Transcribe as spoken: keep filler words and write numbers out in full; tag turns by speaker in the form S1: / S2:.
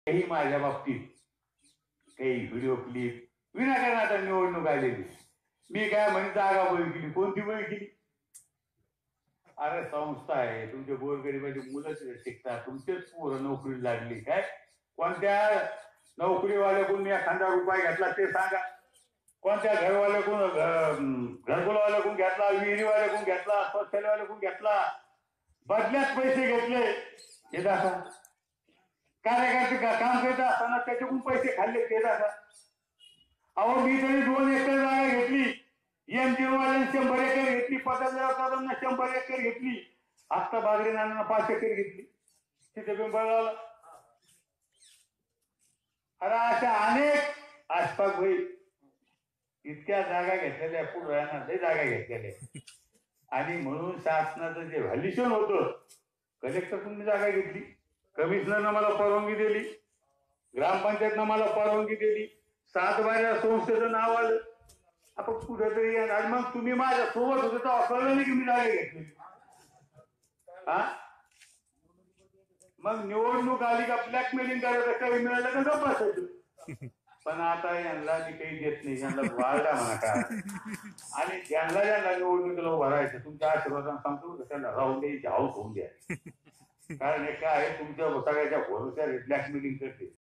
S1: काही माझ्या बाबतीत काही व्हिडिओ क्लिप विनाकारण आता निवडणूक आलेली. मी काय म्हणे जागा बळी केली. कोणती बळी केली? अरे संस्था आहे, तुमचे गोरगरिबाची मुलं शिकतात, तुमचेच पोरं नोकरी लागली. काय कोणत्या नोकरीवाल्याकडून एखादा रुपये घेतला ते सांगा. कोणत्या घरवाल्याकडून घरकुलवाल्याकडून घेतला, विहिरीवाल्याकडून घेतला, शौचालयावाल्याकडून घेतला, बदल्यात पैसे घेतले हे दाखवा. कार्यकर्ते काम करत असताना त्याच्याकडून पैसे खाल्ले ते दाखवा. अहो मी तरी दोन एकर जागा घेतली, एमजीओ वाल्यांनी शंभर एकर घेतली, पदाधिकाऱ्यांना शंभर एकर घेतली, आत्ता बागरे नानांना पाच एकर घेतली. तिथे पिंपळगावला अरे अशा अनेक आसपास होईल इतक्या जागा घेतलेल्या, पुढे लय जागा घेतलेल्या. आणि म्हणून शासनाचं जे व्हॅल्युएशन होतं, कलेक्टरकडून जागा घेतली, कमिशनरनं मला परवानगी दिली, ग्रामपंचायतनं मला परवानगी दिली, सात बाऱ्या संस्थेचं नाव आलं. आपण कुठेतरी आणि मग तुम्ही माझ्या सोबत होते तर कळलं नाही की मी जागा घेतली. हा मग निवडणूक आली का ब्लॅकमेलिंग करायचं, काही मिळालं का गप्प बसायचं. पण आता यांना मी काही देत नाही, यांना वाढला म्हणा का. आणि ज्यांना ज्यांना निवडणुकीला भरायचं तुमच्या आशीर्वादाने सांगतो त्यांना राहून द्यायची हाऊस होऊन द्या. कारण हे काय आहे, तुमच्या सगळ्याच्या भरोश्यावर ब्लॅकमेलिंग करते.